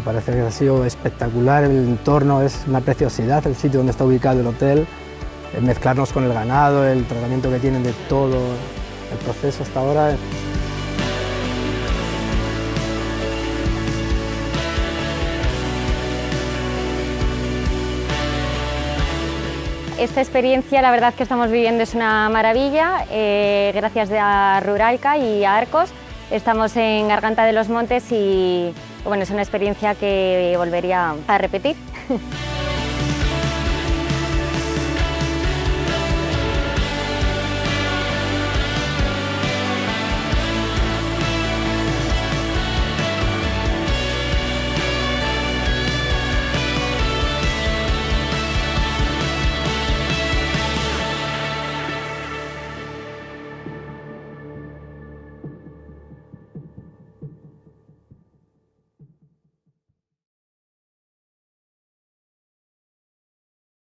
Me parece que ha sido espectacular, el entorno es una preciosidad, el sitio donde está ubicado el hotel, mezclarnos con el ganado, el tratamiento que tienen de todo el proceso hasta ahora. Esta experiencia, la verdad que estamos viviendo es una maravilla, gracias a Ruralca y a Arcos. Estamos en Garganta de los Montes y bueno, es una experiencia que volvería a repetir.